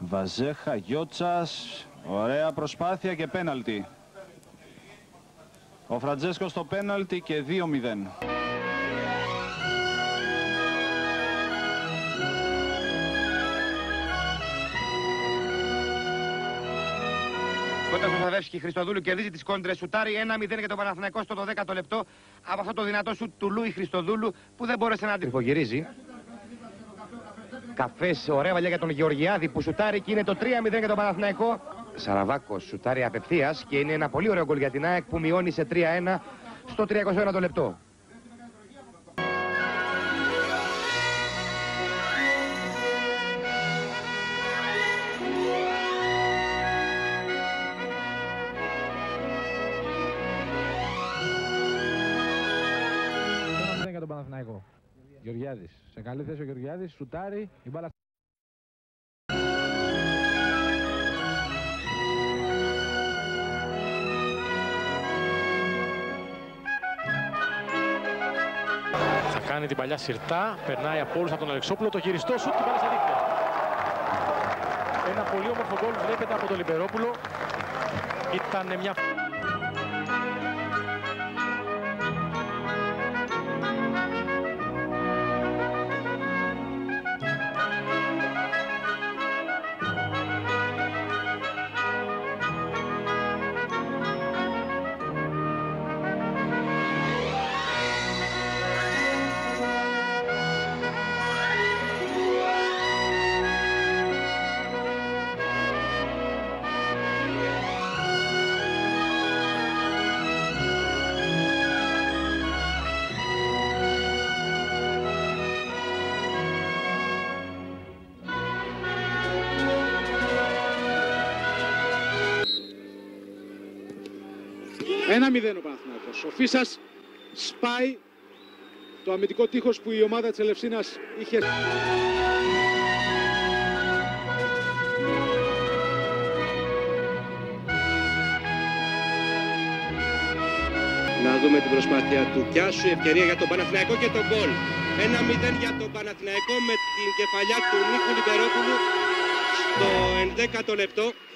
Βαζέχα, Γιώτσας, ωραία προσπάθεια και πέναλτι. Ο Φραντζέσκο στο πέναλτι και 2-0. Κόντρα στο Σταδεύσκι, Χριστοδούλου κερδίζει τις κόντρες, σουτάρει 1-0 για τον Παναθηναϊκό στο 12ο λεπτό από αυτό το δυνατό σουτ του Λούι Χριστοδούλου που δεν μπόρεσε να αντιφογυρίζει. Καφές, ωραία βαλιά για τον Γεωργιάδη που σουτάρει και είναι το 3-0 για τον Παναθηναϊκό. Σαραβάκος σουτάρει απευθείας και είναι ένα πολύ ωραίο γκολ για την ΑΕΚ που μειώνει σε 3-1 στο 31ο λεπτό. Για τον Παναθηναϊκό. Γεωργιάδης. Σε καλή θέση ο Γεωργιάδης, σουτάρει, η μπάλα. Θα κάνει την παλιά συρτά, περνάει από όλους από τον Αλεξόπουλο, το γυριστό σουτ, την μπάλα στα δίκτυα. Ένα πολύ όμορφο γκολ βλέπετε από τον Λιμπερόπουλο. Ήταν μια... Ένα 0 ο Παναθηναϊκός. Ο Φίσας σπάει το αμυντικό τείχος που η ομάδα της Ελευσίνας είχε. Να δούμε την προσπάθεια του Κιάσου, ευκαιρία για τον Παναθηναϊκό και τον γκολ. 1-0 για τον Παναθηναϊκό με την κεφαλιά του Νίκου Λιμπερόπουλου στο 11ο λεπτό.